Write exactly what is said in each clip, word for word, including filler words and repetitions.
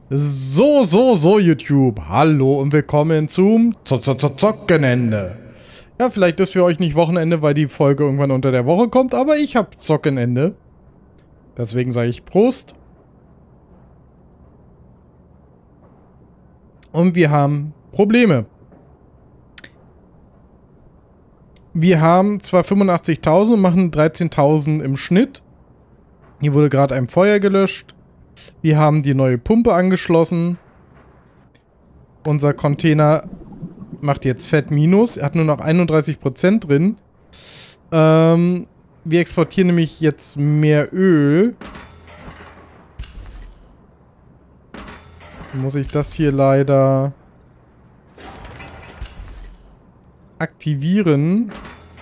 So, so, so, YouTube. Hallo und willkommen zum Z -Z -Z Zockenende. Ja, vielleicht ist für euch nicht Wochenende, weil die Folge irgendwann unter der Woche kommt, aber ich habe Zockenende. Deswegen sage ich Prost. Und wir haben Probleme. Wir haben zwar fünfundachtzigtausend und machen dreizehntausend im Schnitt. Hier wurde gerade ein Feuer gelöscht. Wir haben die neue Pumpe angeschlossen. Unser Container macht jetzt Fett Minus. Er hat nur noch einunddreißig Prozent drin. Ähm, wir exportieren nämlich jetzt mehr Öl. Muss ich das hier leider aktivieren.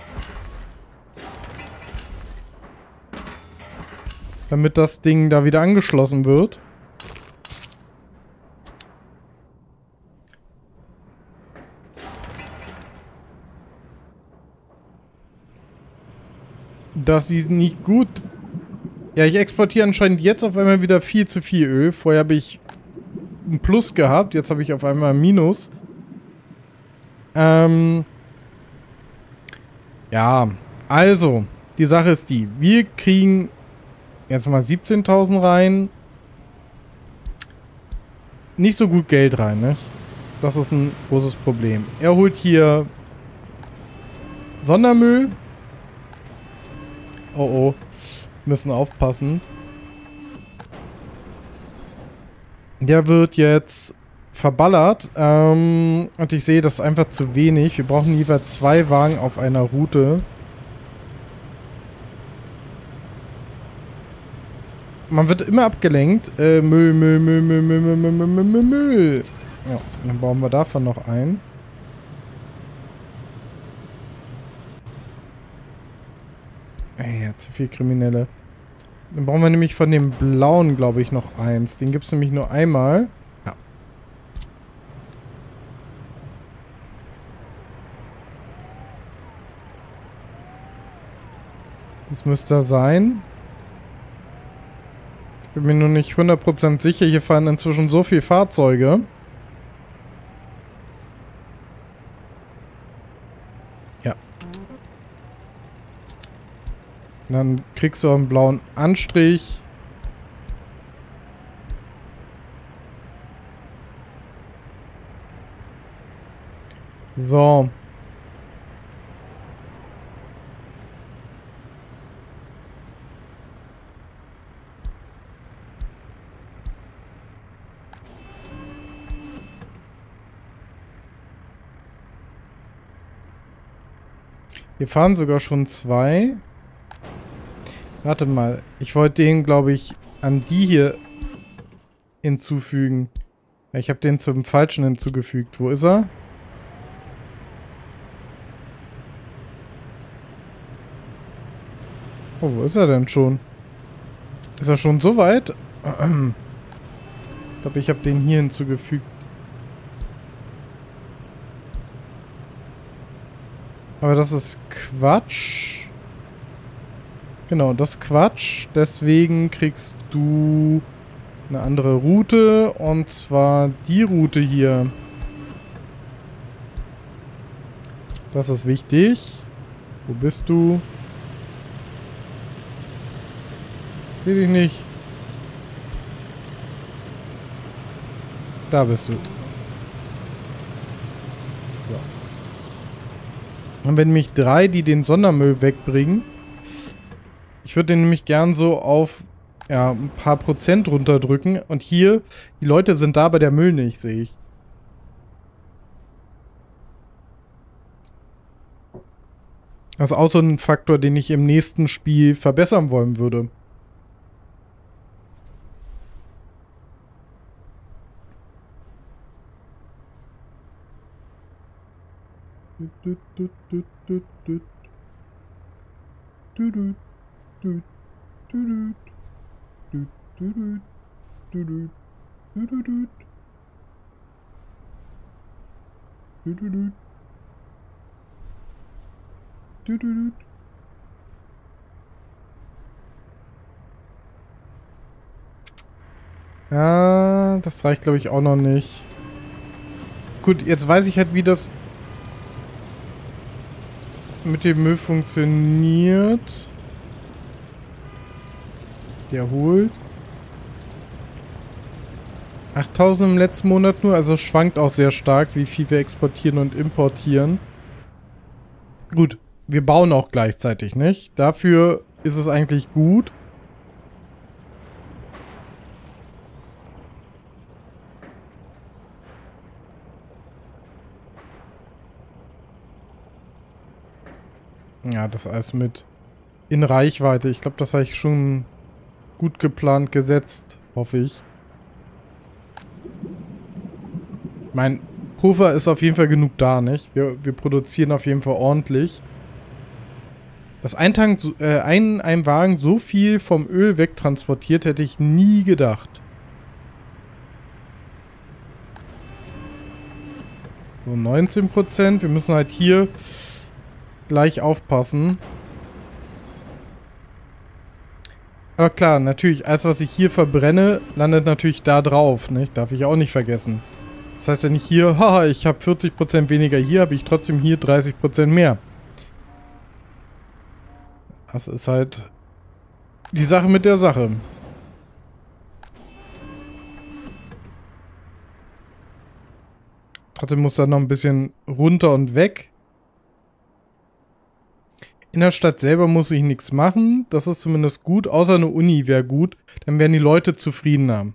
Damit das Ding da wieder angeschlossen wird. Das ist nicht gut. Ja, ich exportiere anscheinend jetzt auf einmal wieder viel zu viel Öl. Vorher habe ich ein Plus gehabt, jetzt habe ich auf einmal ein Minus. Ähm... Ja, also, die Sache ist die, wir kriegen jetzt mal siebzehntausend rein. Nicht so gut Geld rein, nicht? Das ist ein großes Problem. Er holt hier Sondermüll. Oh oh, müssen aufpassen. Der wird jetzt verballert. Ähm, und ich sehe, das ist einfach zu wenig. Wir brauchen lieber zwei Wagen auf einer Route. Man wird immer abgelenkt. Äh, Müll, Müll, Müll, Müll, Müll, Müll, Müll, Müll, Müll, Müll. Ja, dann bauen wir davon noch ein. Ey, ja, zu viel Kriminelle. Dann brauchen wir nämlich von dem blauen, glaube ich, noch eins. Den gibt es nämlich nur einmal. Ja. Das müsste er sein. Ich bin mir nur nicht hundert Prozent sicher. Hier fahren inzwischen so viele Fahrzeuge. Ja. Dann kriegst du einen blauen Anstrich. So. Wir fahren sogar schon zwei. Warte mal. Ich wollte den, glaube ich, an die hier hinzufügen. Ja, ich habe den zum Falschen hinzugefügt. Wo ist er? Oh, wo ist er denn schon? Ist er schon so weit? Ich glaube, ich habe den hier hinzugefügt. Aber das ist Quatsch. Genau, das ist Quatsch. Deswegen kriegst du eine andere Route. Und zwar die Route hier. Das ist wichtig. Wo bist du? Seh dich nicht. Da bist du. Ja. Und wenn nämlich drei, die den Sondermüll wegbringen. Ich würde den nämlich gern so auf ja, ein paar Prozent runterdrücken. Und hier, die Leute sind da, aber der Müll nicht, sehe ich. Das ist auch so ein Faktor, den ich im nächsten Spiel verbessern wollen würde. Ja, das reicht, glaube ich, auch noch nicht. Gut, jetzt weiß ich halt, wie das mit dem Müll funktioniert. Der holt. achttausend im letzten Monat nur, also schwankt auch sehr stark, wie viel wir exportieren und importieren. Gut, wir bauen auch gleichzeitig, nicht? Dafür ist es eigentlich gut. Ja, das alles mit in Reichweite. Ich glaube, das habe ich schon gut geplant gesetzt, hoffe ich. Mein Puffer ist auf jeden Fall genug da, nicht? Wir, wir produzieren auf jeden Fall ordentlich. Dass ein, Tank, äh, ein, ein Wagen so viel vom Öl wegtransportiert, hätte ich nie gedacht. So, neunzehn Prozent. Wir müssen halt hier gleich aufpassen. Aber klar, natürlich, alles, was ich hier verbrenne, landet natürlich da drauf, nicht? Darf ich auch nicht vergessen. Das heißt, wenn ich hier, haha, ich habe vierzig Prozent weniger hier, habe ich trotzdem hier dreißig Prozent mehr. Das ist halt die Sache mit der Sache. Trotzdem muss da noch ein bisschen runter und weg. In der Stadt selber muss ich nichts machen. Das ist zumindest gut. Außer eine Uni wäre gut. Dann wären die Leute zufriedener.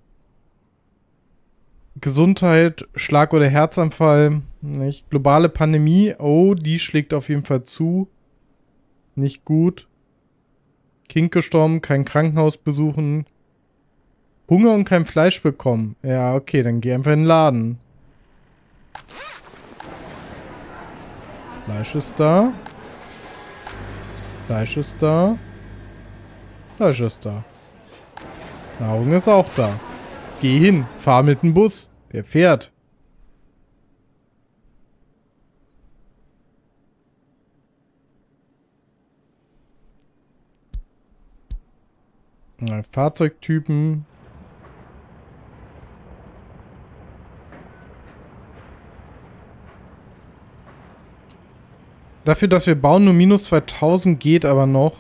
Gesundheit, Schlag- oder Herzanfall. Nicht? Globale Pandemie. Oh, die schlägt auf jeden Fall zu. Nicht gut. Kind gestorben, kein Krankenhaus besuchen. Hunger und kein Fleisch bekommen. Ja, okay, dann geh einfach in den Laden. Fleisch ist da. Fleisch ist da. Fleisch ist da. Nahrung ist auch da. Geh hin, fahr mit dem Bus. Der fährt. Na, Fahrzeugtypen. Dafür, dass wir bauen, nur minus zweitausend geht aber noch.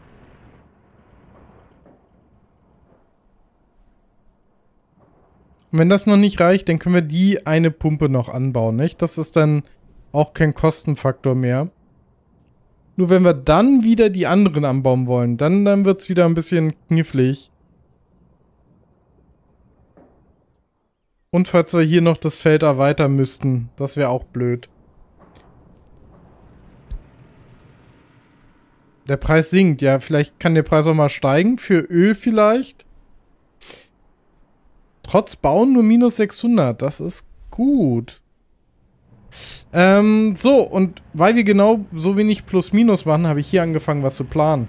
Und wenn das noch nicht reicht, dann können wir die eine Pumpe noch anbauen, nicht? Das ist dann auch kein Kostenfaktor mehr. Nur wenn wir dann wieder die anderen anbauen wollen, dann, dann wird es wieder ein bisschen knifflig. Und falls wir hier noch das Feld erweitern müssten, das wäre auch blöd. Der Preis sinkt. Ja, vielleicht kann der Preis auch mal steigen. Für Öl vielleicht. Trotz Bauen nur minus sechshundert. Das ist gut. Ähm, so. Und weil wir genau so wenig Plus-Minus machen, habe ich hier angefangen, was zu planen.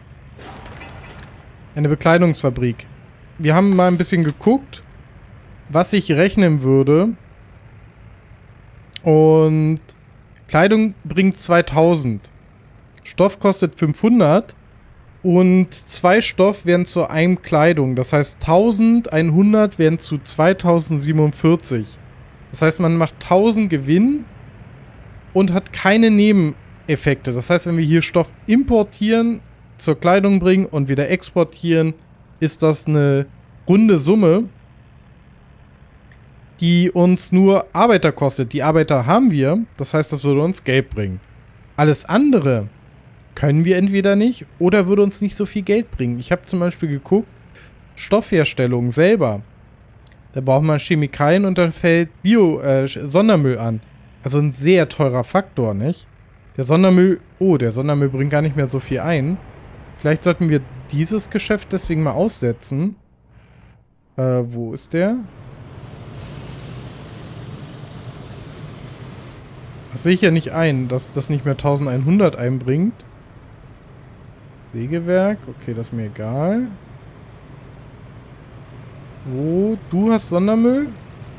Eine Bekleidungsfabrik. Wir haben mal ein bisschen geguckt, was ich rechnen würde. Und Kleidung bringt zweitausend. Stoff kostet fünfhundert und zwei Stoff werden zu einem Kleidung. Das heißt, eintausendeinhundert werden zu zweitausendsiebenundvierzig. Das heißt, man macht tausend Gewinn und hat keine Nebeneffekte. Das heißt, wenn wir hier Stoff importieren, zur Kleidung bringen und wieder exportieren, ist das eine runde Summe, die uns nur Arbeiter kostet. Die Arbeiter haben wir, das heißt, das würde uns Geld bringen. Alles andere können wir entweder nicht oder würde uns nicht so viel Geld bringen. Ich habe zum Beispiel geguckt, Stoffherstellung selber. Da braucht man Chemikalien und dann fällt Bio, äh, Sondermüll an. Also ein sehr teurer Faktor, nicht? Der Sondermüll, oh, der Sondermüll bringt gar nicht mehr so viel ein. Vielleicht sollten wir dieses Geschäft deswegen mal aussetzen. Äh, wo ist der? Das sehe ich ja nicht ein, dass das nicht mehr eintausendeinhundert einbringt. Sägewerk, okay, das ist mir egal. Wo? Du hast Sondermüll?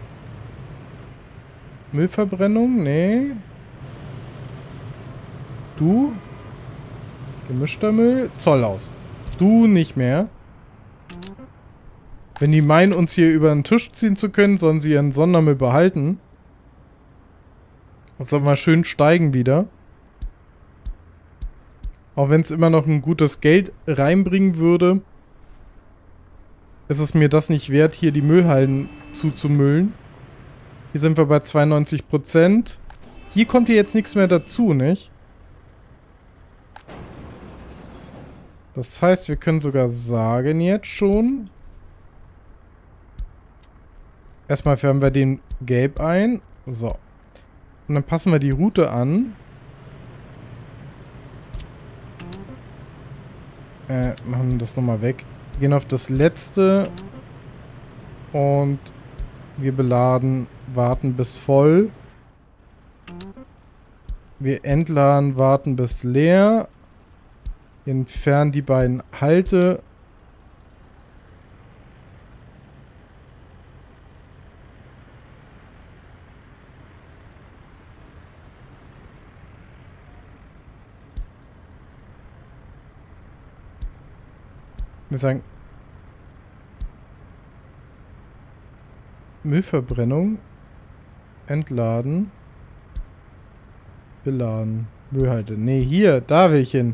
Müllverbrennung? Nee. Du? Gemischter Müll? Zollhaus. Du nicht mehr. Wenn die meinen, uns hier über den Tisch ziehen zu können, sollen sie ihren Sondermüll behalten. Das soll mal schön steigen wieder. Auch wenn es immer noch ein gutes Geld reinbringen würde, ist es mir das nicht wert, hier die Müllhalden zuzumüllen. Hier sind wir bei zweiundneunzig Prozent. Hier kommt hier jetzt nichts mehr dazu, nicht? Das heißt, wir können sogar sagen jetzt schon. Erstmal färben wir den gelb ein. So. Und dann passen wir die Route an. Äh, machen das nochmal weg. Wir gehen auf das letzte. Und wir beladen, warten bis voll. Wir entladen, warten bis leer. Wir entfernen die beiden Halte. Wir sagen Müllverbrennung, entladen, beladen, Müllhalde. Ne, hier, da will ich hin.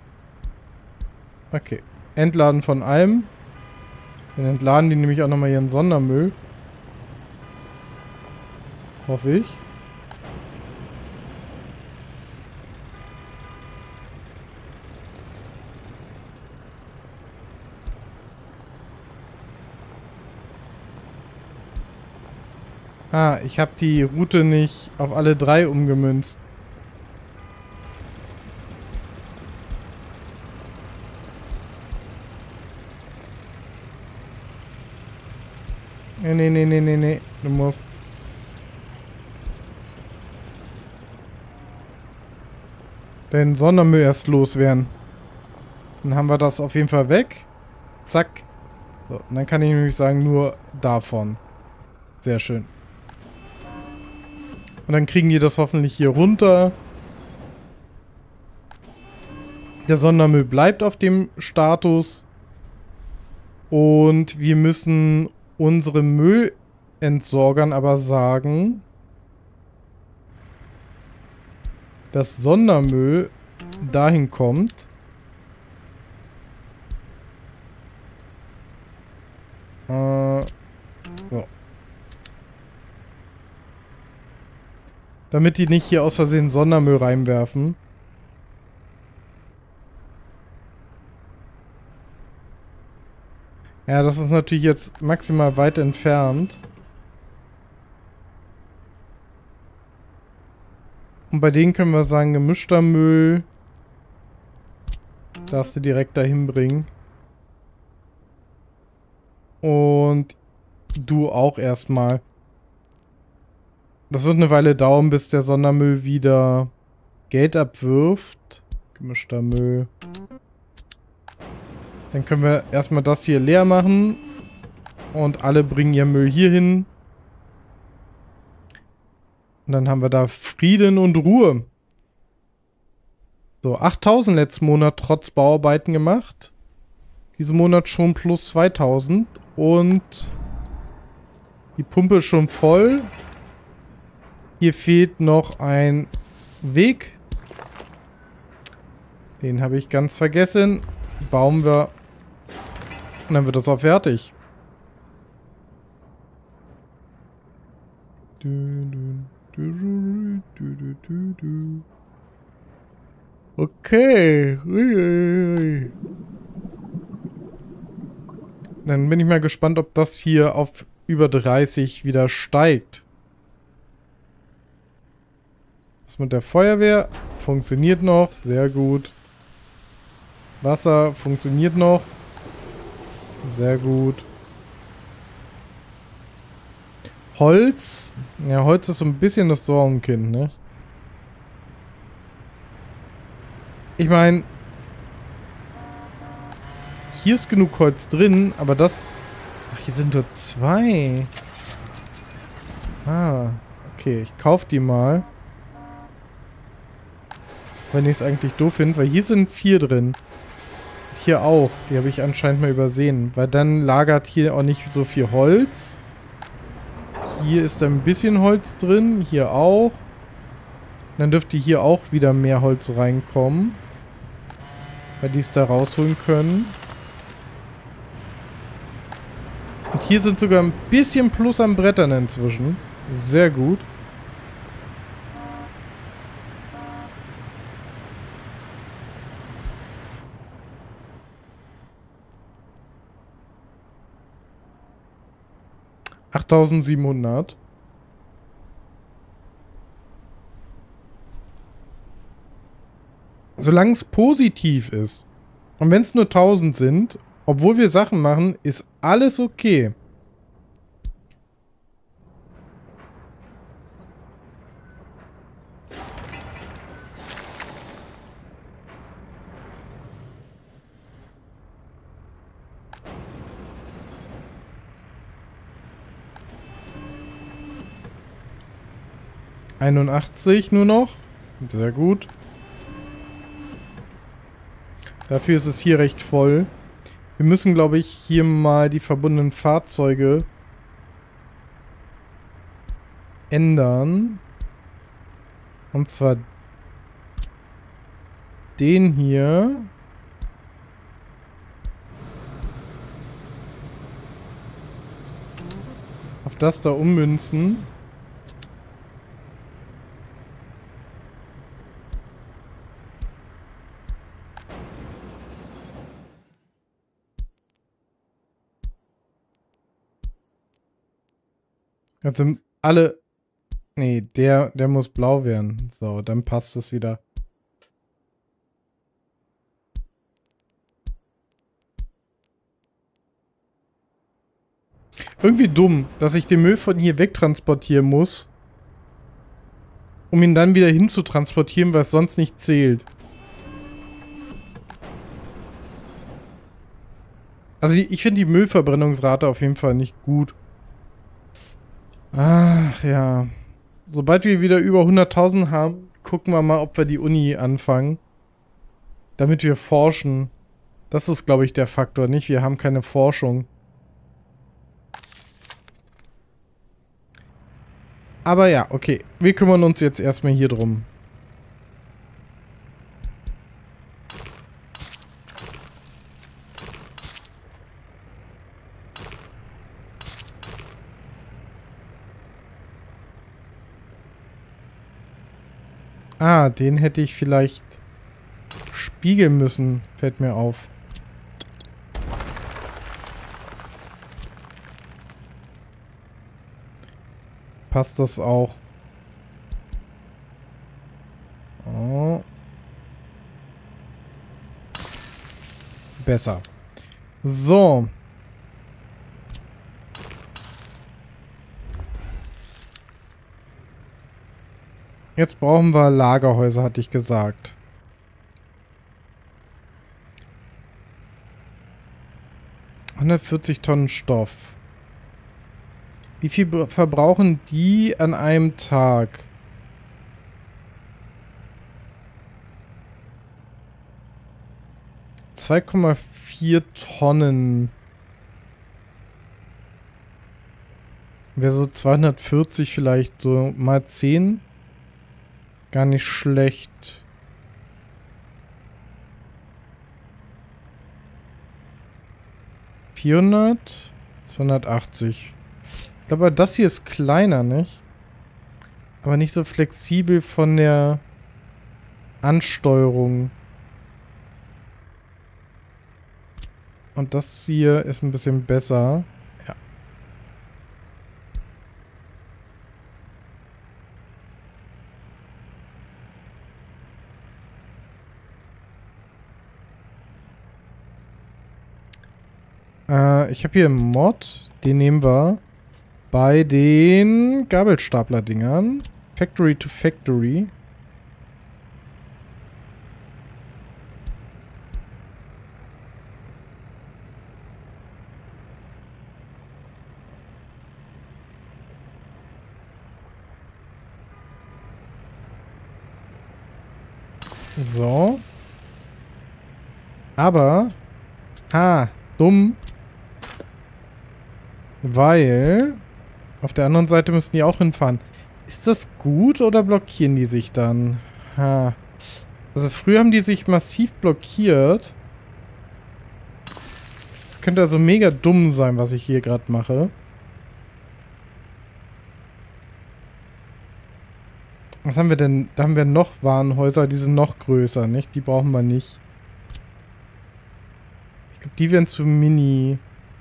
Okay, entladen von allem. Dann entladen die nämlich auch nochmal ihren Sondermüll. Hoffe ich. Ah, ich habe die Route nicht auf alle drei umgemünzt. Nee, nee, nee, nee, nee, nee. Du musst... den Sondermüll erst loswerden. Dann haben wir das auf jeden Fall weg. Zack. So, und dann kann ich nämlich sagen, nur davon. Sehr schön. Und dann kriegen die das hoffentlich hier runter. Der Sondermüll bleibt auf dem Status. Und wir müssen unsere Müllentsorgern aber sagen, dass Sondermüll dahin kommt. Äh, so. Damit die nicht hier aus Versehen Sondermüll reinwerfen. Ja, das ist natürlich jetzt maximal weit entfernt. Und bei denen können wir sagen, gemischter Müll darfst du direkt dahin bringen. Und du auch erstmal. Das wird eine Weile dauern, bis der Sondermüll wieder Geld abwirft. Gemischter Müll. Dann können wir erstmal das hier leer machen. Und alle bringen ihr Müll hier hin. Und dann haben wir da Frieden und Ruhe. So, achttausend letzten Monat trotz Bauarbeiten gemacht. Diesen Monat schon plus zweitausend. Und die Pumpe ist schon voll. Hier fehlt noch ein Weg. Den habe ich ganz vergessen. Bauen wir. Und dann wird das auch fertig. Okay. Dann bin ich mal gespannt, ob das hier auf über dreißig wieder steigt. Das mit der Feuerwehr funktioniert noch. Sehr gut. Wasser funktioniert noch. Sehr gut. Holz. Ja, Holz ist so ein bisschen das Sorgenkind, ne? Ich meine, hier ist genug Holz drin, aber das... Ach, hier sind nur zwei. Ah, okay, ich kaufe die mal. Wenn ich es eigentlich doof finde, weil hier sind vier drin. hier auch. Die habe ich anscheinend mal übersehen. Weil dann lagert hier auch nicht so viel Holz. Hier ist ein bisschen Holz drin. Hier auch. Dann dürfte hier auch wieder mehr Holz reinkommen. Weil die es da rausholen können. Und hier sind sogar ein bisschen Plus an Brettern inzwischen. Sehr gut. achttausendsiebenhundert. Solange es positiv ist. Und wenn es nur tausend sind, obwohl wir Sachen machen, ist alles okay. einundachtzig nur noch. Sehr gut. Dafür ist es hier recht voll. Wir müssen, glaube ich, hier mal die verbundenen Fahrzeuge ändern. Und zwar den hier. Auf das da ummünzen. Jetzt sind alle... Nee, der, der muss blau werden. So, dann passt es wieder. Irgendwie dumm, dass ich den Müll von hier wegtransportieren muss, um ihn dann wieder hinzutransportieren, weil es sonst nicht zählt. Also ich finde die Müllverbrennungsrate auf jeden Fall nicht gut. Ach ja. Sobald wir wieder über hunderttausend haben, gucken wir mal, ob wir die Uni anfangen. Damit wir forschen. Das ist, glaube ich, der Faktor, nicht? Wir haben keine Forschung. Aber ja, okay. Wir kümmern uns jetzt erstmal hier drum. Ah, den hätte ich vielleicht spiegeln müssen, fällt mir auf. Passt das auch? Oh. Besser. So. Jetzt brauchen wir Lagerhäuser, hatte ich gesagt. hundertvierzig Tonnen Stoff. Wie viel verbrauchen die an einem Tag? zwei Komma vier Tonnen. Wäre so zweihundertvierzig vielleicht, so mal zehn. Gar nicht schlecht. vierhundert, zweihundertachtzig. Ich glaube, das hier ist kleiner, nicht? Aber nicht so flexibel von der Ansteuerung. Und das hier ist ein bisschen besser. Ja. Äh, ich habe hier einen Mod. Den nehmen wir bei den Gabelstapler-Dingern. Factory to Factory. So. Aber Ha, dumm. Weil auf der anderen Seite müssen die auch hinfahren. Ist das gut oder blockieren die sich dann? Ha. Also früher haben die sich massiv blockiert. Das könnte also mega dumm sein, was ich hier gerade mache. Was haben wir denn? Da haben wir noch Warenhäuser, die sind noch größer, nicht? Die brauchen wir nicht. Ich glaube, die wären zu mini.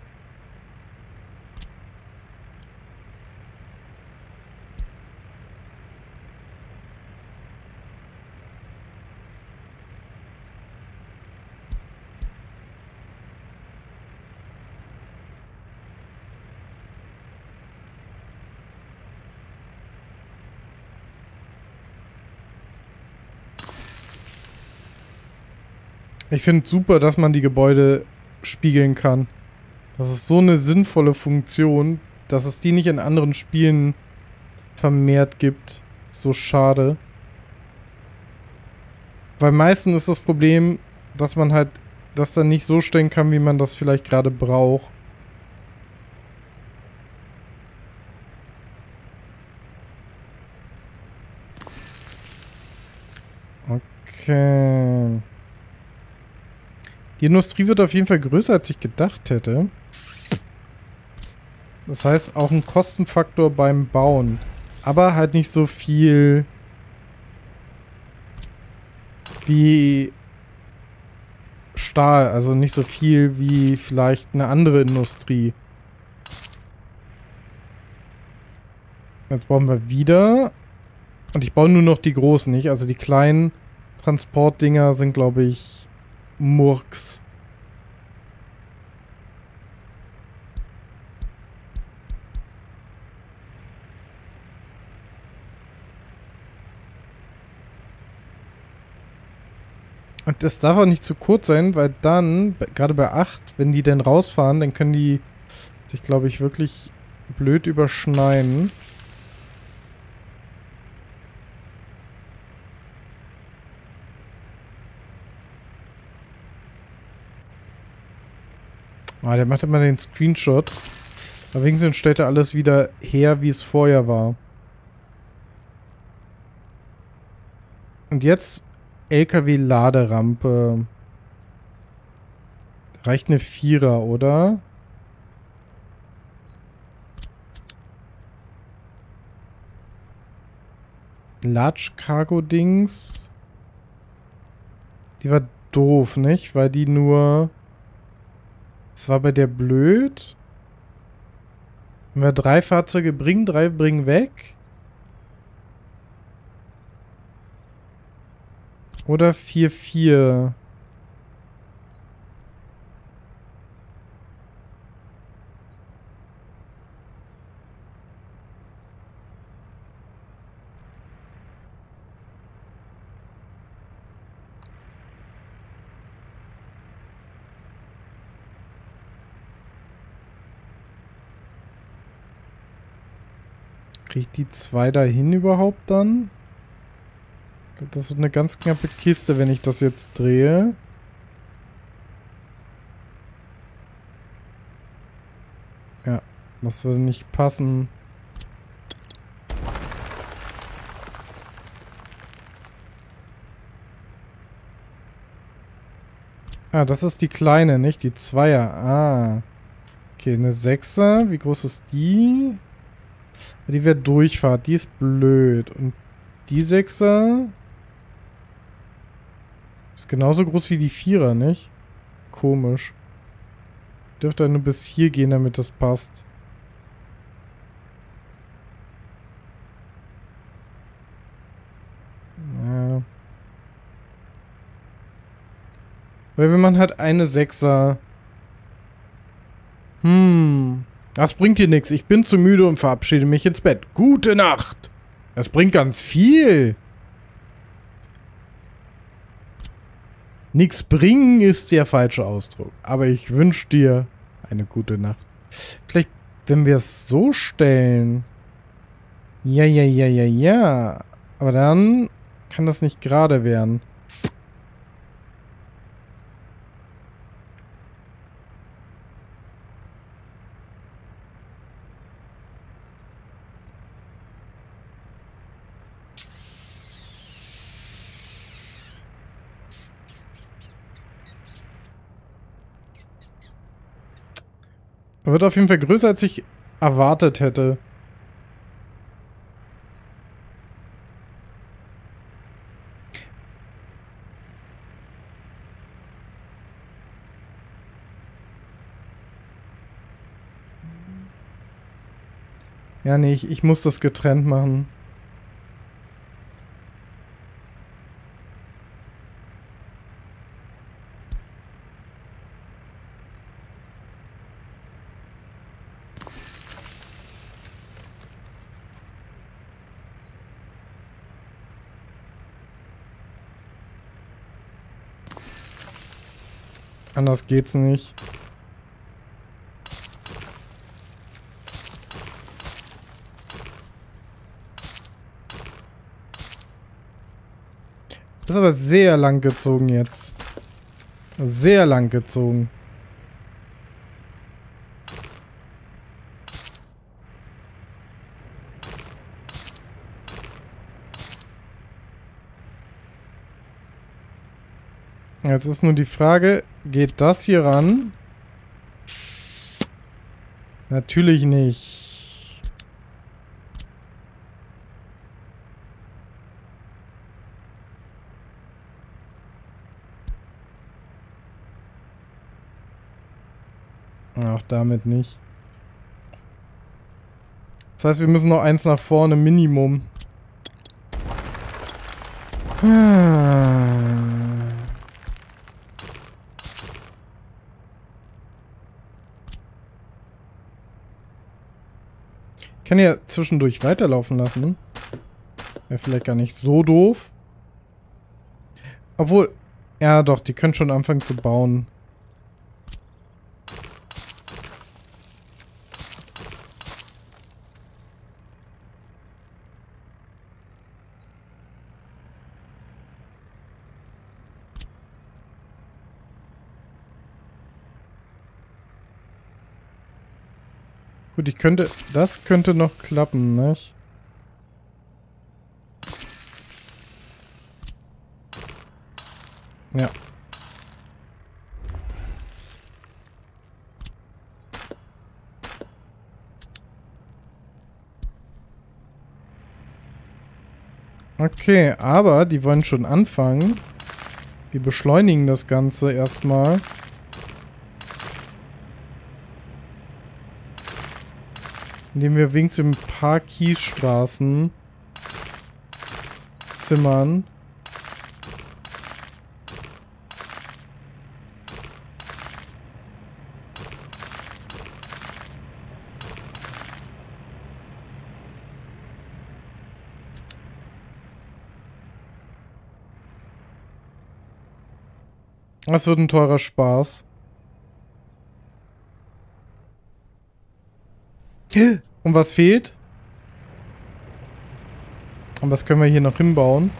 Ich finde super, dass man die Gebäude spiegeln kann. Das ist so eine sinnvolle Funktion, dass es die nicht in anderen Spielen vermehrt gibt. So schade. Weil meistens ist das Problem, dass man halt das dann nicht so stellen kann, wie man das vielleicht gerade braucht. Okay. Die Industrie wird auf jeden Fall größer, als ich gedacht hätte. Das heißt, auch ein Kostenfaktor beim Bauen. Aber halt nicht so viel wie Stahl. Also nicht so viel wie vielleicht eine andere Industrie. Jetzt brauchen wir wieder. Und ich baue nur noch die großen, nicht? Also die kleinen Transportdinger sind, glaube ich, Murks. Und das darf auch nicht zu kurz sein, weil dann, gerade bei acht, wenn die denn rausfahren, dann können die sich, glaube ich, wirklich blöd überschneiden. Ah, der macht immer den Screenshot. Aber wenigstens stellt er alles wieder her, wie es vorher war. Und jetzt L K W-Laderampe. Reicht eine Vierer, oder? Large Cargo Dings. Die war doof, nicht? Weil die nur... Das war bei der blöd. Wenn wir drei Fahrzeuge bringen, drei bringen weg. Oder vier vier. Kriegt die zwei dahin überhaupt dann? Ich glaube, das ist eine ganz knappe Kiste, wenn ich das jetzt drehe. Ja, das würde nicht passen. Ah, das ist die kleine, nicht die Zweier. Ah. Okay, eine Sechser. Wie groß ist die? Die wäre Durchfahrt. Die ist blöd. Und die Sechser ist genauso groß wie die Vierer, nicht? Komisch. Dürfte nur bis hier gehen, damit das passt. Ja. Weil wenn man halt eine Sechser... Hm... Das bringt dir nichts. Ich bin zu müde und verabschiede mich ins Bett. Gute Nacht. Das bringt ganz viel. Nix bringen ist der falsche Ausdruck. Aber ich wünsche dir eine gute Nacht. Vielleicht, wenn wir es so stellen. Ja, ja, ja, ja, ja. Aber dann kann das nicht gerade werden. Er wird auf jeden Fall größer, als ich erwartet hätte. Ja, nee, ich, ich muss das getrennt machen. Anders geht's nicht. Das ist aber sehr lang gezogen jetzt. Sehr lang gezogen. Jetzt ist nur die Frage, geht das hier ran? Natürlich nicht. Auch damit nicht. Das heißt, wir müssen noch eins nach vorne, Minimum. Ah. Ich kann ja zwischendurch weiterlaufen lassen. Wäre vielleicht gar nicht so doof. Obwohl, ja doch, die können schon anfangen zu bauen. Gut, ich könnte... Das könnte noch klappen, nicht? Ja. Okay, aber die wollen schon anfangen. Wir beschleunigen das Ganze erstmal. Indem wir wenigstens ein paar Kiesstraßen zimmern. Das wird ein teurer Spaß. Und was fehlt? Und was können wir hier noch hinbauen?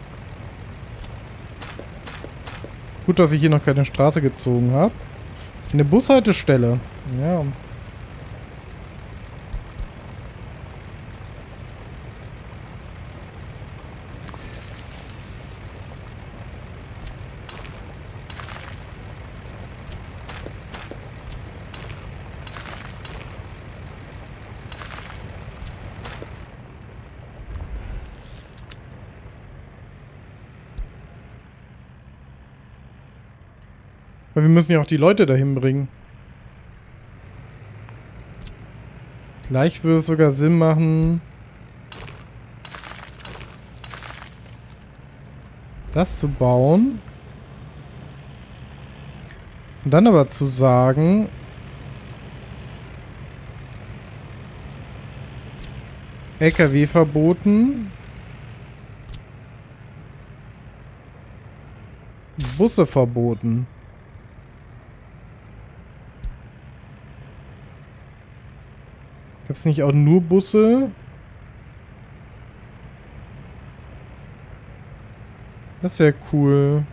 Gut, dass ich hier noch keine Straße gezogen habe. Eine Bushaltestelle. Ja. Weil wir müssen ja auch die Leute dahin bringen. Vielleicht würde es sogar Sinn machen, das zu bauen. Und dann aber zu sagen, L K W verboten, Busse verboten. Gab es nicht auch nur Busse? Das wäre cool.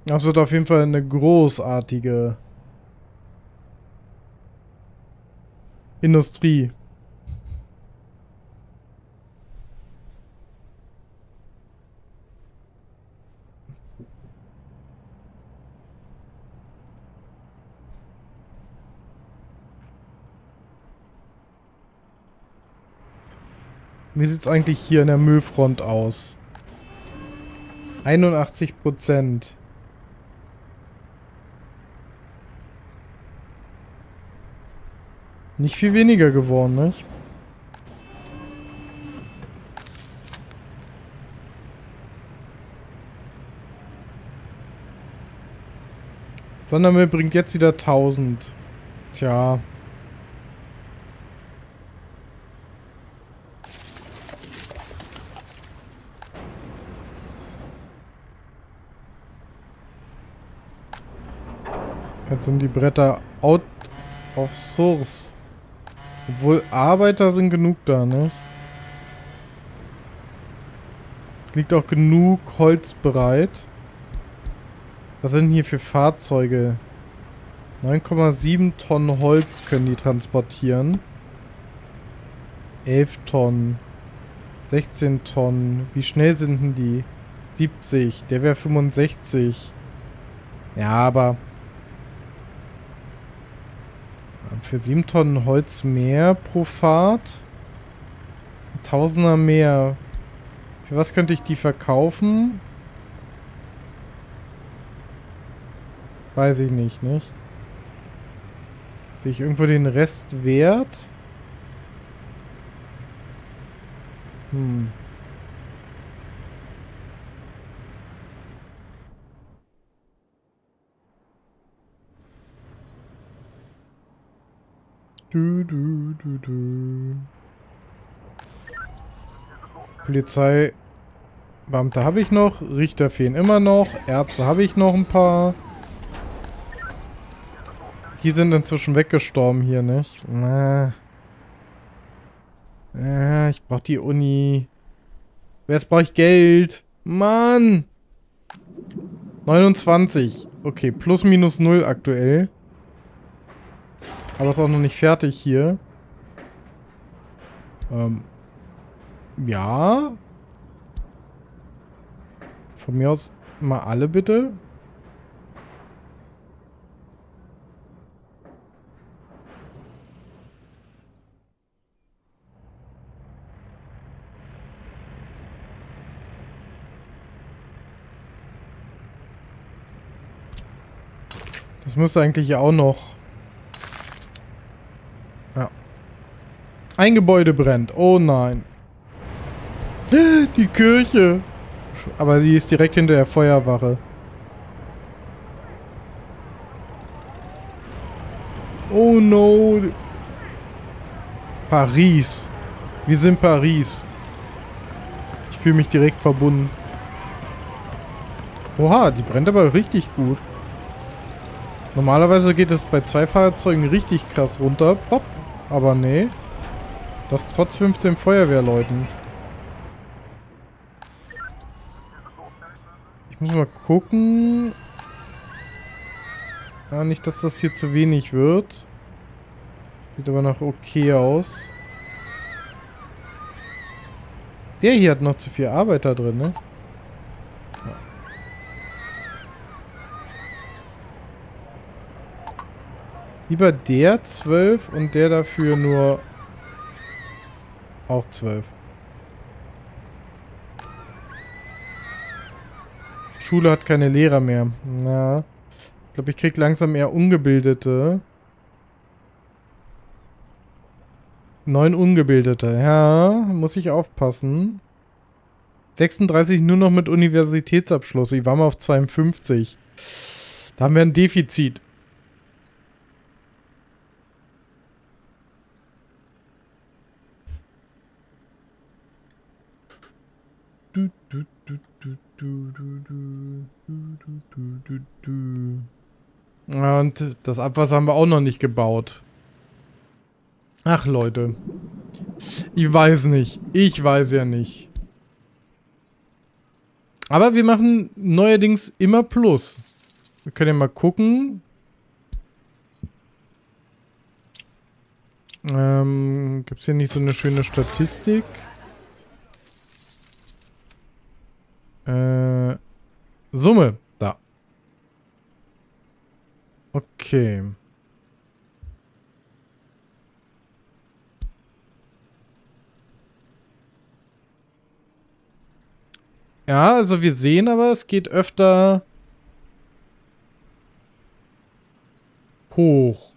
Das wird auf jeden Fall eine großartige Industrie. Wie sieht es eigentlich hier in der Müllfront aus? einundachtzig Prozent. Nicht viel weniger geworden, nicht? Sondermüll bringt jetzt wieder tausend. Tja. Jetzt sind die Bretter out of source. Obwohl Arbeiter sind genug da, nicht? Es liegt auch genug Holz bereit. Was sind hier für Fahrzeuge? neun Komma sieben Tonnen Holz können die transportieren. elf Tonnen. sechzehn Tonnen. Wie schnell sind denn die? siebzig. Der wäre fünfundsechzig. Ja, aber für sieben Tonnen Holz mehr pro Fahrt. Tausender mehr. Für was könnte ich die verkaufen? Weiß ich nicht, nicht? Sehe ich irgendwo den Rest wert? Hm. Du, du, du, du. Polizeibeamte habe ich noch. Richter fehlen immer noch. Ärzte habe ich noch ein paar. Die sind inzwischen weggestorben hier, nicht? Na. Äh, ich brauche die Uni. Jetzt brauche ich Geld. Mann! neunundzwanzig. Okay, plus minus null aktuell. Aber ist auch noch nicht fertig hier. Ähm. Ja. Von mir aus mal alle bitte. Das müsste eigentlich ja auch noch... Ja. Ein Gebäude brennt. Oh nein. Die Kirche. Aber die ist direkt hinter der Feuerwache. Oh no. Paris. Wir sind Paris. Ich fühle mich direkt verbunden. Oha, die brennt aber richtig gut. Normalerweise geht es bei zwei Fahrzeugen richtig krass runter. Pop. Aber nee. Das trotz fünfzehn Feuerwehrleuten. Ich muss mal gucken. Ja, nicht, dass das hier zu wenig wird. Sieht aber noch okay aus. Der hier hat noch zu viel Arbeiter drin, ne? Ja. Lieber der zwölf und der dafür nur auch zwölf. Schule hat keine Lehrer mehr. Na, ich glaube, ich krieg langsam eher Ungebildete. Neun Ungebildete. Ja, muss ich aufpassen. sechsunddreißig nur noch mit Universitätsabschluss. Ich war mal auf zweiundfünfzig. Da haben wir ein Defizit. Du, du, du, du, du, du, du, du, du, du, du. Und das Abwasser haben wir auch noch nicht gebaut. Ach Leute. Ich weiß nicht. Ich weiß ja nicht. Aber wir machen neuerdings immer Plus. Wir können ja mal gucken. Ähm, gibt es hier nicht so eine schöne Statistik? Äh, Summe. Da. Okay. Ja, also wir sehen aber, es geht öfter hoch.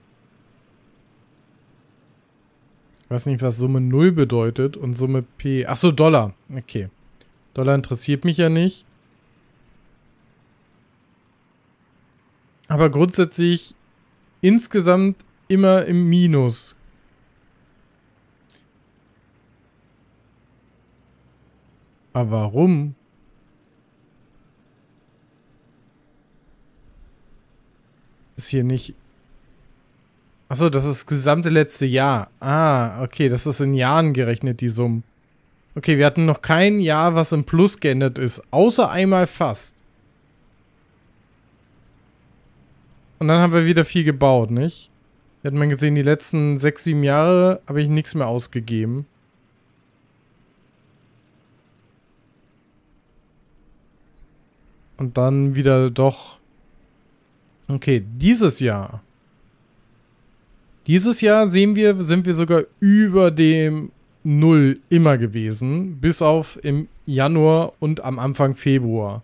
Ich weiß nicht, was Summe null bedeutet und Summe P. Achso, Dollar. Okay. Dollar interessiert mich ja nicht. Aber grundsätzlich insgesamt immer im Minus. Aber warum? Ist hier nicht... Achso, das ist das gesamte letzte Jahr. Ah, okay, das ist in Jahren gerechnet, die Summen. Okay, wir hatten noch kein Jahr, was im Plus geändert ist. Außer einmal fast. Und dann haben wir wieder viel gebaut, nicht? Da hat man gesehen, die letzten sechs, sieben Jahre habe ich nichts mehr ausgegeben. Und dann wieder doch... Okay, dieses Jahr. Dieses Jahr sehen wir, sind wir sogar über dem Null immer gewesen. Bis auf im Januar und am Anfang Februar.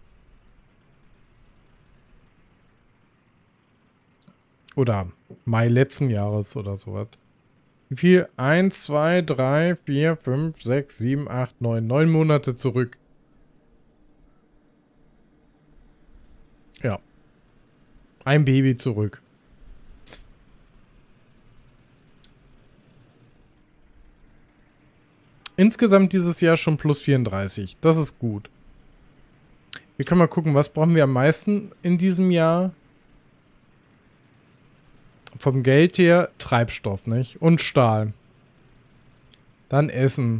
Oder Mai letzten Jahres oder sowas. Wie viel? eins, zwei, drei, vier, fünf, sechs, sieben, acht, neun. neun Monate zurück. Ja. Ein Baby zurück. Insgesamt dieses Jahr schon plus vierunddreißig. Das ist gut. Wir können mal gucken, was brauchen wir am meisten in diesem Jahr? Vom Geld her Treibstoff, nicht? Und Stahl. Dann Essen.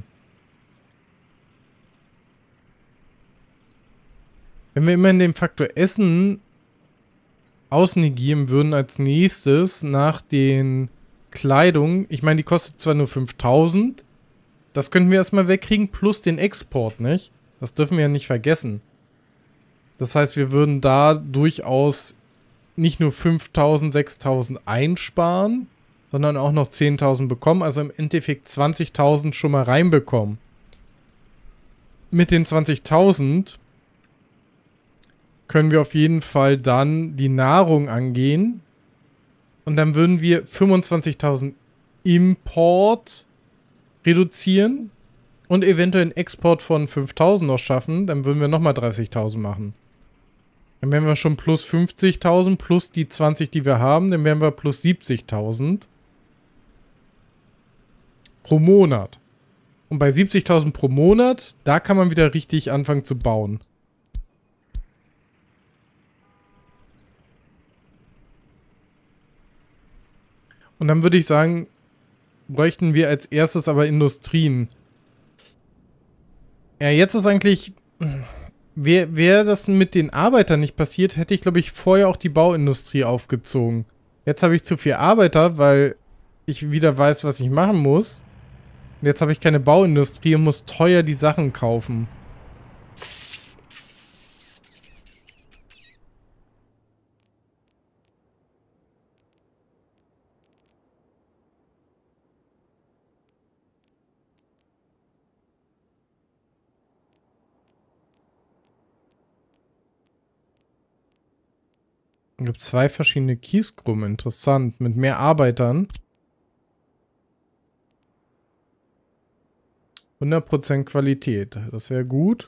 Wenn wir immer in dem Faktor Essen ausnegieren würden als nächstes nach den Kleidung. Ich meine, die kostet zwar nur fünftausend. Das könnten wir erstmal wegkriegen, plus den Export, nicht? Das dürfen wir ja nicht vergessen. Das heißt, wir würden da durchaus nicht nur fünftausend, sechstausend einsparen, sondern auch noch zehntausend bekommen. Also im Endeffekt zwanzigtausend schon mal reinbekommen. Mit den zwanzigtausend können wir auf jeden Fall dann die Nahrung angehen. Und dann würden wir fünfundzwanzigtausend Import reduzieren und eventuell einen Export von fünftausend noch schaffen. Dann würden wir nochmal dreißigtausend machen. Dann wären wir schon plus fünfzigtausend plus die zwanzig, die wir haben. Dann wären wir plus siebzigtausend pro Monat. Und bei siebzigtausend pro Monat, da kann man wieder richtig anfangen zu bauen. Und dann würde ich sagen, bräuchten wir als erstes aber Industrien. Ja, jetzt ist eigentlich... Wäre wär das mit den Arbeitern nicht passiert, hätte ich, glaube ich, vorher auch die Bauindustrie aufgezogen. Jetzt habe ich zu viel Arbeiter, weil ich wieder weiß, was ich machen muss. Und jetzt habe ich keine Bauindustrie und muss teuer die Sachen kaufen. Es gibt zwei verschiedene Kiesgruppen, interessant, mit mehr Arbeitern. hundert Prozent Qualität, das wäre gut.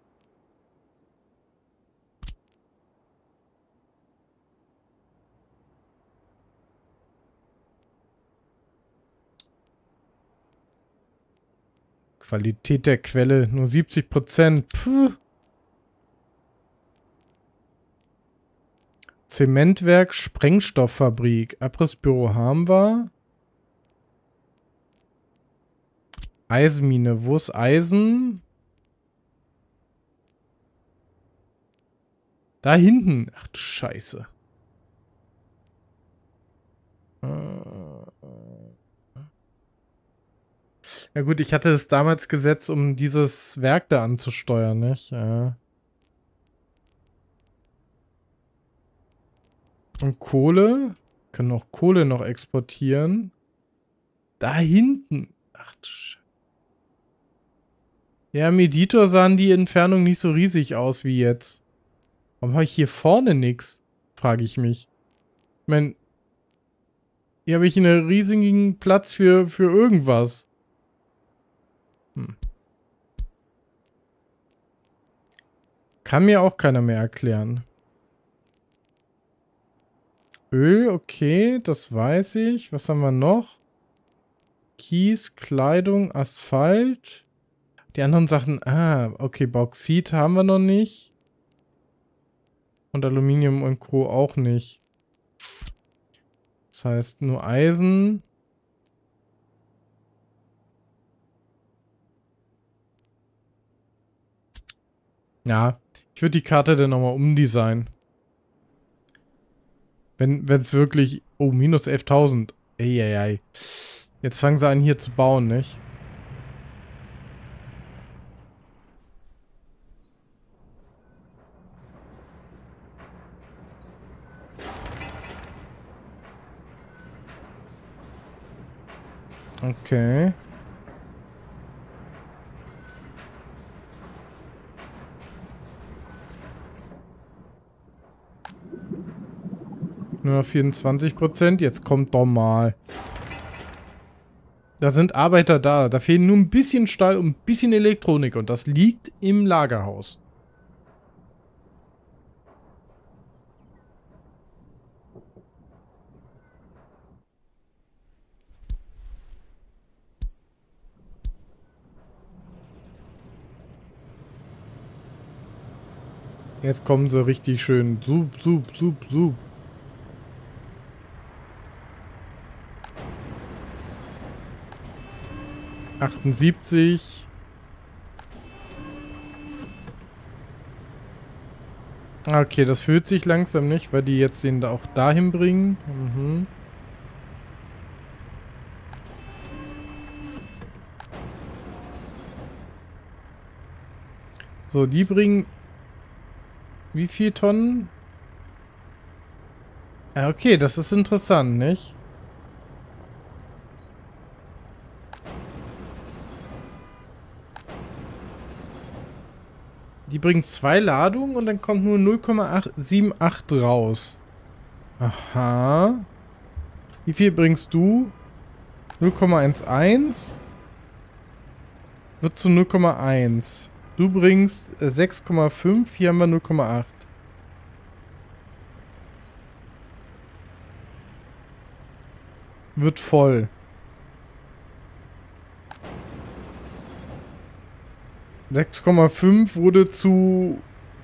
Qualität der Quelle, nur siebzig Prozent. Puh. Zementwerk, Sprengstofffabrik, Abrissbüro haben wir. Eisenmine, wo ist Eisen? Da hinten. Ach du Scheiße. Ja gut, ich hatte es damals gesetzt, um dieses Werk da anzusteuern, nicht? Ja. Und Kohle. Können auch Kohle noch exportieren. Da hinten. Ach du Scheiße. Ja, im Editor sahen die Entfernung nicht so riesig aus wie jetzt. Warum habe ich hier vorne nichts? Frage ich mich. Ich meine, hier habe ich einen riesigen Platz für, für irgendwas. Hm. Kann mir auch keiner mehr erklären. Öl, okay, das weiß ich. Was haben wir noch? Kies, Kleidung, Asphalt. Die anderen Sachen, ah, okay, Bauxit haben wir noch nicht. Und Aluminium und Co. auch nicht. Das heißt, nur Eisen. Ja, ich würde die Karte dann nochmal umdesignen. Wenn es wirklich... Oh, minus elftausend. Eieiei. Jetzt fangen sie an hier zu bauen, nicht? Okay. Nur noch vierundzwanzig Prozent. Jetzt kommt doch mal. Da sind Arbeiter da. Da fehlen nur ein bisschen Stahl und ein bisschen Elektronik. Und das liegt im Lagerhaus. Jetzt kommen sie richtig schön. Sup, sup, sup, sup. achtundsiebzig. Okay, das fühlt sich langsam nicht, weil die jetzt den da auch dahin bringen. Mhm. So, die bringen... Wie viel Tonnen? Ja, okay, das ist interessant, nicht? Die bringen zwei Ladungen und dann kommt nur null Komma achtundsiebzig raus. Aha. Wie viel bringst du? null Komma elf. Wird zu null Komma eins. Du bringst äh, sechs Komma fünf. Hier haben wir null Komma acht. Wird voll. sechs Komma fünf wurde zu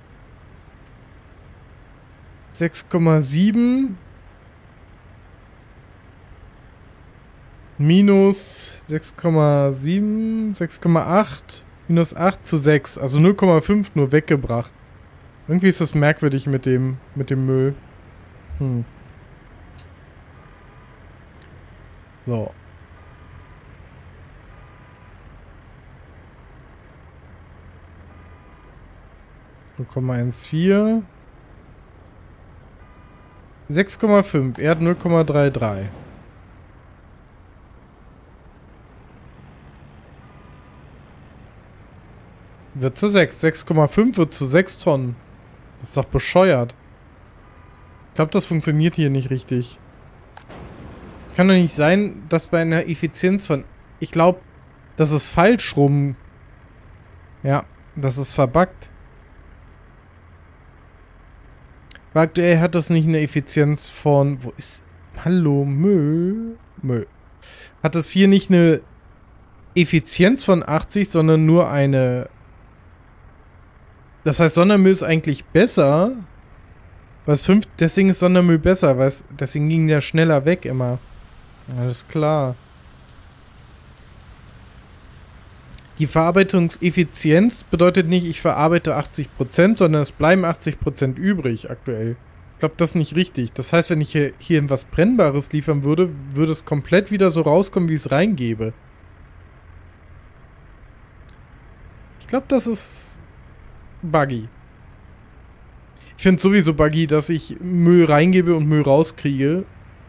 sechs Komma sieben minus sechs Komma sieben, sechs Komma acht minus acht zu sechs, also null Komma fünf nur weggebracht. Irgendwie ist das merkwürdig mit dem mit dem Müll. Hm. So. null Komma vierzehn. sechs Komma fünf. Er hat null Komma dreiunddreißig. Wird zu sechs. sechs Komma fünf wird zu sechs Tonnen. Das ist doch bescheuert. Ich glaube, das funktioniert hier nicht richtig. Es kann doch nicht sein, dass bei einer Effizienz von... Ich glaube, das ist falsch rum. Ja, das ist verbuggt. Weil aktuell hat das nicht eine Effizienz von... Wo ist... Hallo, Müll? Müll. Hat das hier nicht eine Effizienz von achtzig, sondern nur eine... Das heißt, Sondermüll ist eigentlich besser. Was fünf... Deswegen ist Sondermüll besser, weil es... Deswegen ging der schneller weg immer. Alles klar. Die Verarbeitungseffizienz bedeutet nicht, ich verarbeite achtzig Prozent, sondern es bleiben achtzig Prozent übrig aktuell. Ich glaube, das ist nicht richtig. Das heißt, wenn ich hier, hier was Brennbares liefern würde, würde es komplett wieder so rauskommen, wie ich es reingebe. Ich glaube, das ist buggy. Ich finde es sowieso buggy, dass ich Müll reingebe und Müll rauskriege.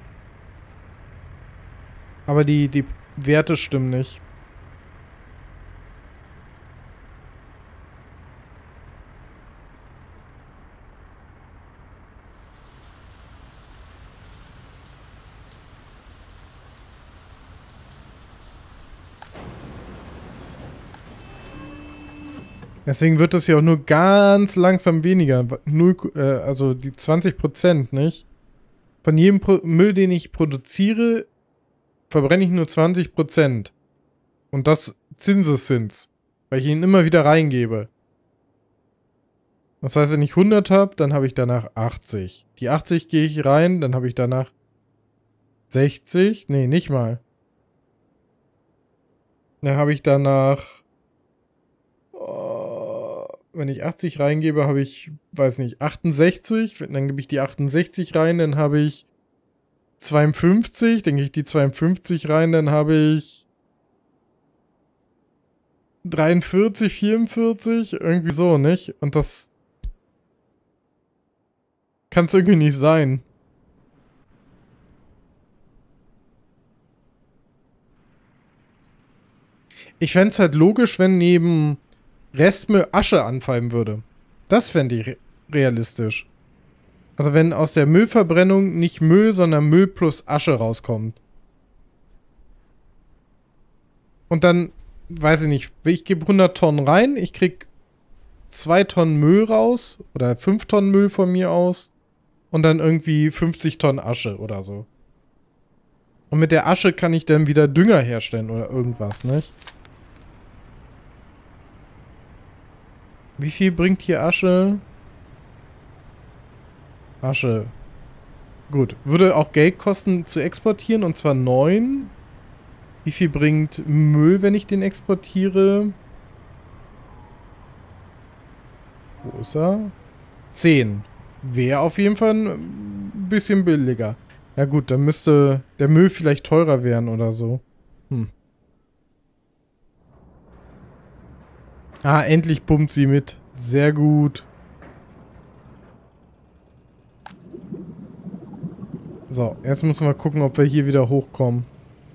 Aber die, die Werte stimmen nicht. Deswegen wird es ja auch nur ganz langsam weniger. Null, äh, also die zwanzig Prozent, nicht? Von jedem Pro Müll, den ich produziere, verbrenne ich nur zwanzig Prozent. Und das Zinseszins, weil ich ihn immer wieder reingebe. Das heißt, wenn ich hundert habe, dann habe ich danach achtzig. Die achtzig gehe ich rein, dann habe ich danach sechzig. Nee, nicht mal. Dann habe ich danach... Oh, wenn ich achtzig reingebe, habe ich, weiß nicht, achtundsechzig. Dann gebe ich die achtundsechzig rein, dann habe ich zweiundfünfzig. Dann gehe ich die zweiundfünfzig rein, dann habe ich dreiundvierzig, vierundvierzig. Irgendwie so, nicht? Und das kann es irgendwie nicht sein. Ich fände es halt logisch, wenn neben Restmüll Asche anfallen würde. Das fände ich re realistisch. Also wenn aus der Müllverbrennung nicht Müll, sondern Müll plus Asche rauskommt. Und dann, weiß ich nicht, ich gebe hundert Tonnen rein, ich krieg zwei Tonnen Müll raus oder fünf Tonnen Müll von mir aus und dann irgendwie fünfzig Tonnen Asche oder so. Und mit der Asche kann ich dann wieder Dünger herstellen oder irgendwas, nicht? Wie viel bringt hier Asche? Asche. Gut. Würde auch Geld kosten zu exportieren, und zwar neun. Wie viel bringt Müll, wenn ich den exportiere? Wo ist er? zehn. Wäre auf jeden Fall ein bisschen billiger. Ja gut, dann müsste der Müll vielleicht teurer werden oder so. Hm. Ah, endlich pumpt sie mit. Sehr gut. So, jetzt müssen wir gucken, ob wir hier wieder hochkommen.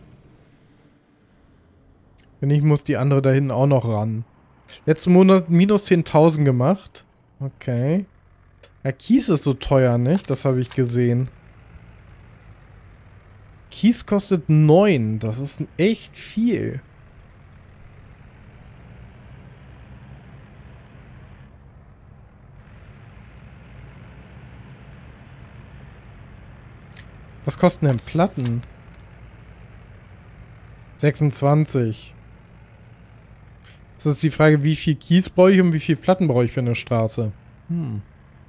Wenn nicht, muss die andere da hinten auch noch ran. Letzten Monat minus zehntausend gemacht. Okay. Ja, Kies ist so teuer, nicht? Das habe ich gesehen. Kies kostet neun. Das ist echt viel. Was kosten denn Platten? sechsundzwanzig. Das ist die Frage, wie viel Kies brauche ich und wie viel Platten brauche ich für eine Straße? Hm.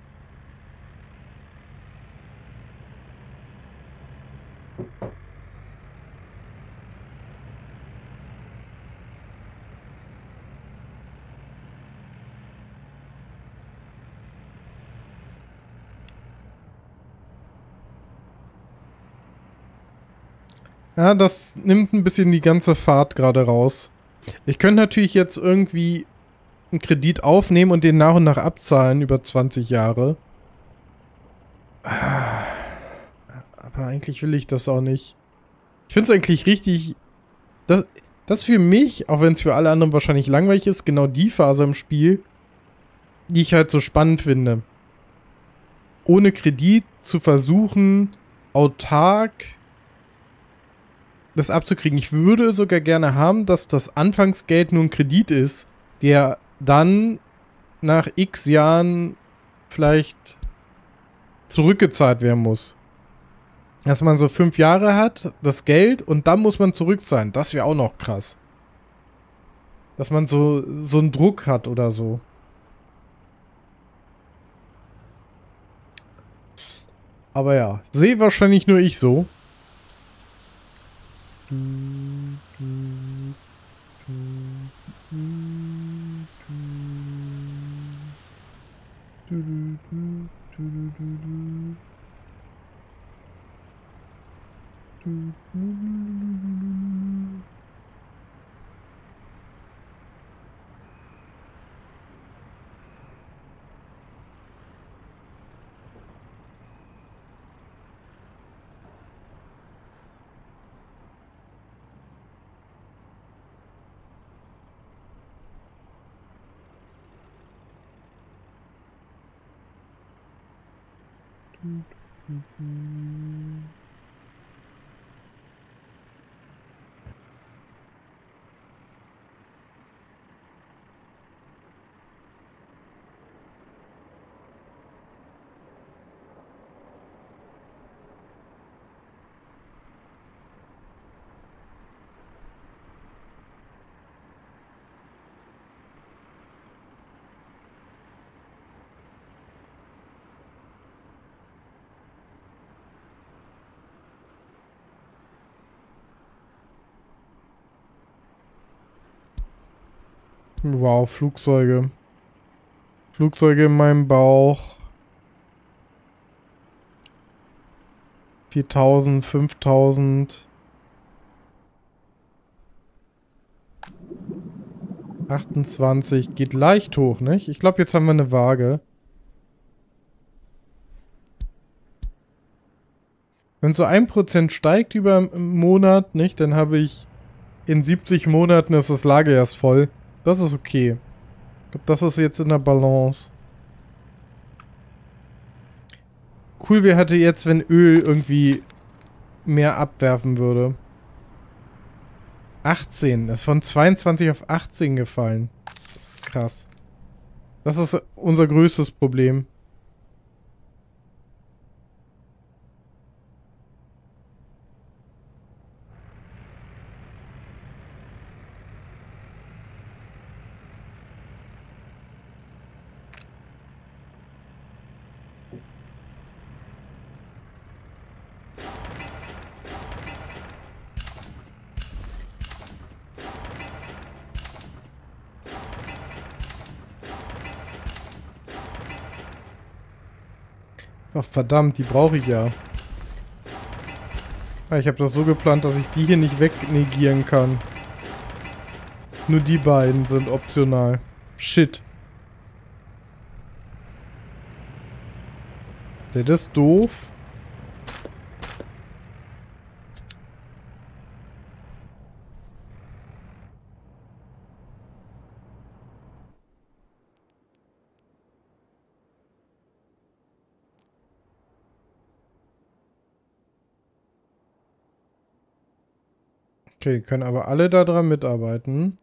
Ja, das nimmt ein bisschen die ganze Fahrt gerade raus. Ich könnte natürlich jetzt irgendwie einen Kredit aufnehmen und den nach und nach abzahlen über zwanzig Jahre. Aber eigentlich will ich das auch nicht. Ich finde es eigentlich richtig... Das, das für mich, auch wenn es für alle anderen wahrscheinlich langweilig ist, genau die Phase im Spiel, die ich halt so spannend finde. Ohne Kredit zu versuchen, autark das abzukriegen. Ich würde sogar gerne haben, dass das Anfangsgeld nur ein Kredit ist, der dann nach x Jahren vielleicht zurückgezahlt werden muss. Dass man so fünf Jahre hat, das Geld, und dann muss man zurückzahlen. Das wäre auch noch krass. Dass man so, so einen Druck hat oder so. Aber ja, sehe wahrscheinlich nur ich so. Du, du, du, du, du, du, du. Du, du, du, du, du. Wow, Flugzeuge. Flugzeuge in meinem Bauch. viertausend, fünftausend. achtundzwanzig. Geht leicht hoch, nicht? Ich glaube, jetzt haben wir eine Waage. Wenn so ein Prozent steigt über einen Monat, nicht? Dann habe ich in siebzig Monaten ist das Lager erst voll. Das ist okay. Ich glaube, das ist jetzt in der Balance. Cool wäre hätte jetzt, wenn Öl irgendwie mehr abwerfen würde. achtzehn. Das ist von zweiundzwanzig auf achtzehn gefallen. Das ist krass. Das ist unser größtes Problem. Ach verdammt, die brauche ich ja. Ich habe das so geplant, dass ich die hier nicht wegnegieren kann. Nur die beiden sind optional. Shit. Das ist doof. Okay, können aber alle daran mitarbeiten.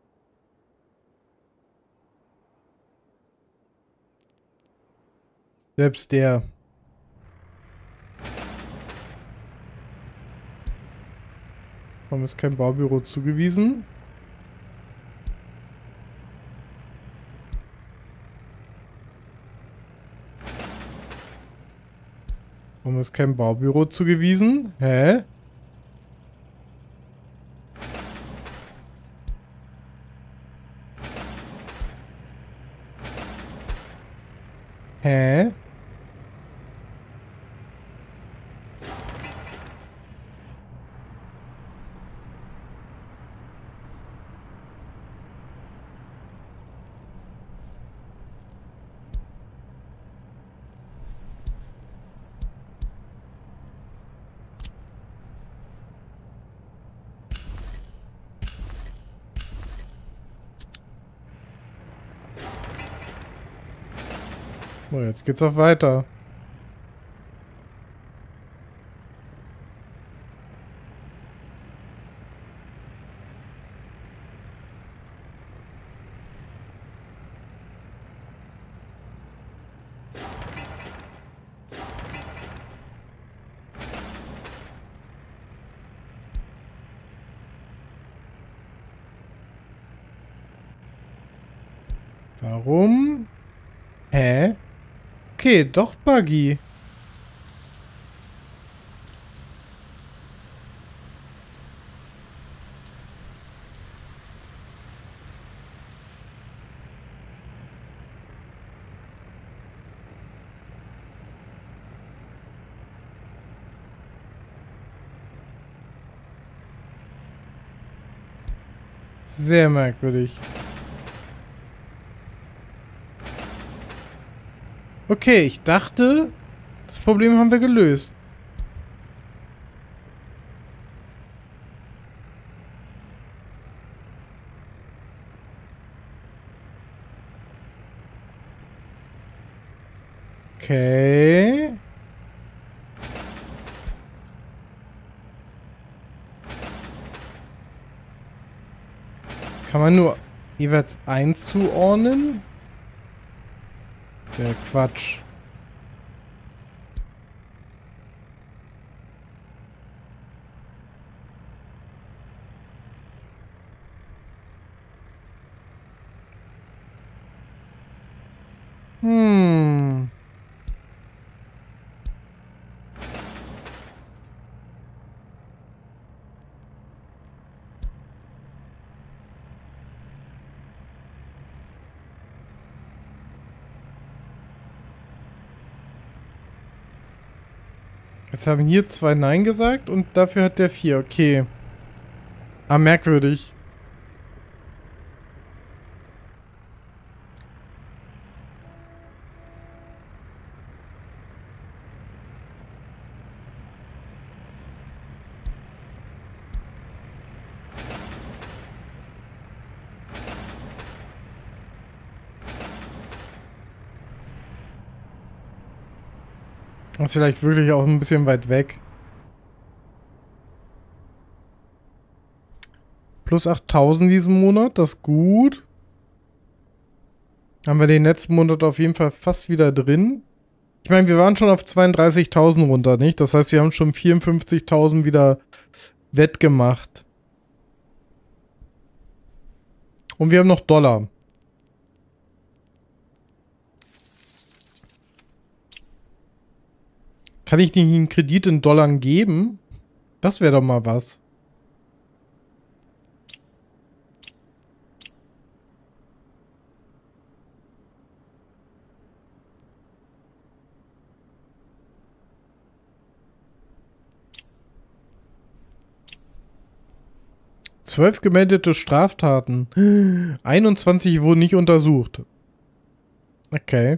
Selbst der. Warum ist kein Baubüro zugewiesen? Warum ist kein Baubüro zugewiesen? Hä? Hä? So, jetzt geht's auch weiter. Warum? Hä? Okay, doch Buggy. Sehr merkwürdig. Okay, ich dachte, das Problem haben wir gelöst. Okay. Kann man nur jeweils eins zuordnen? Ja, Quatsch. Hm. Jetzt haben hier zwei Nein gesagt und dafür hat der vier. Okay. Ah, merkwürdig. Das ist vielleicht wirklich auch ein bisschen weit weg. Plus achttausend diesen Monat, das ist gut. Haben wir den letzten Monat auf jeden Fall fast wieder drin. Ich meine, wir waren schon auf zweiunddreißigtausend runter, nicht? Das heißt, wir haben schon vierundfünfzigtausend wieder wettgemacht. Und wir haben noch Dollar. Kann ich nicht einen Kredit in Dollar geben? Das wäre doch mal was. Zwölf gemeldete Straftaten. einundzwanzig wurden nicht untersucht. Okay.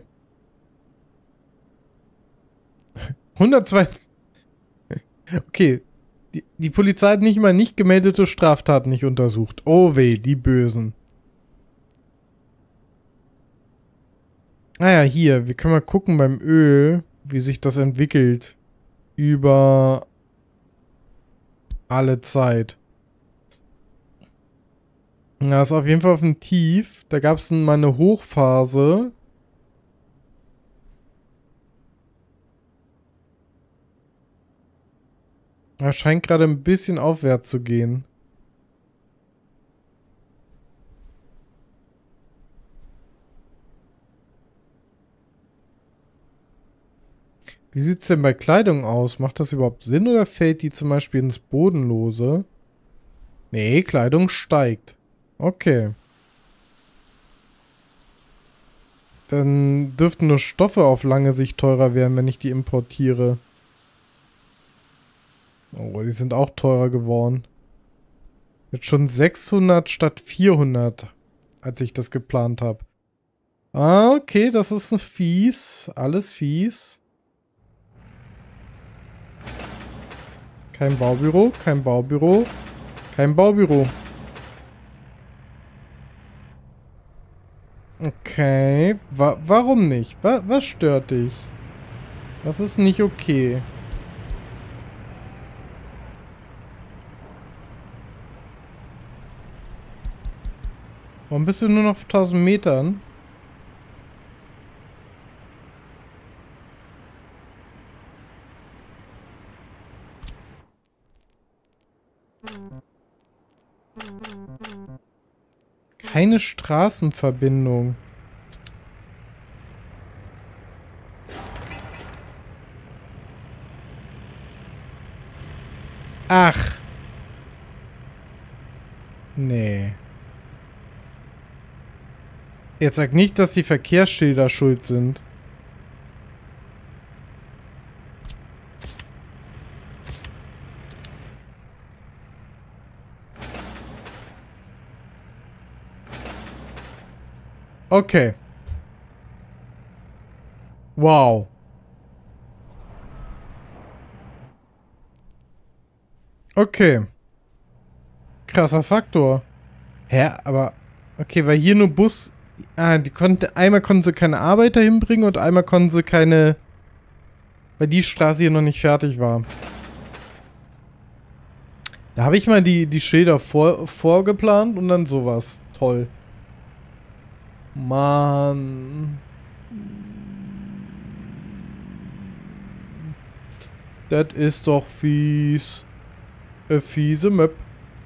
hundertzwei. Okay. Die, die Polizei hat nicht mal nicht gemeldete Straftaten nicht untersucht. Oh weh, die Bösen. Ah ja, hier. Wir können mal gucken beim Öl, wie sich das entwickelt. Über alle Zeit. Ja, ist auf jeden Fall auf dem Tief. Da gab es mal eine Hochphase. Er scheint gerade ein bisschen aufwärts zu gehen. Wie sieht es denn bei Kleidung aus? Macht das überhaupt Sinn oder fällt die zum Beispiel ins Bodenlose? Nee, Kleidung steigt. Okay. Dann dürften nur Stoffe auf lange Sicht teurer werden, wenn ich die importiere. Oh, die sind auch teurer geworden. Jetzt schon sechshundert statt vierhundert, als ich das geplant habe. Ah, okay, das ist ein fies. Alles fies. Kein Baubüro, kein Baubüro, kein Baubüro. Okay, Wa warum nicht? Wa was stört dich? Das ist nicht okay. Warum bist du nur noch auf tausend Metern? Keine Straßenverbindung. Ach. Nee. Jetzt sag nicht, dass die Verkehrsschilder schuld sind. Okay. Wow. Okay. Krasser Faktor. Hä, aber... Okay, weil hier nur Bus... Ah, die konnte... Einmal konnten sie keine Arbeiter hinbringen und einmal konnten sie keine... Weil die Straße hier noch nicht fertig war. Da habe ich mal die, die Schilder vor, vorgeplant und dann sowas. Toll. Mann. Das ist doch fies. Eine fiese Map.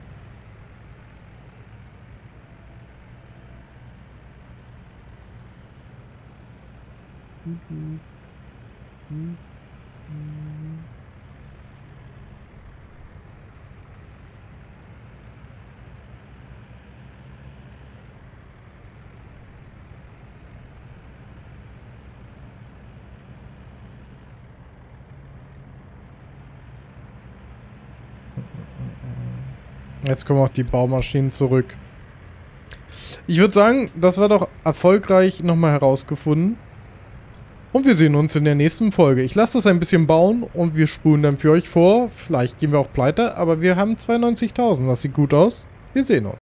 Jetzt kommen auch die Baumaschinen zurück. Ich würde sagen, das war doch erfolgreich nochmal herausgefunden. Und wir sehen uns in der nächsten Folge. Ich lasse das ein bisschen bauen und wir spulen dann für euch vor. Vielleicht gehen wir auch pleite, aber wir haben zweiundneunzigtausend. Das sieht gut aus. Wir sehen uns.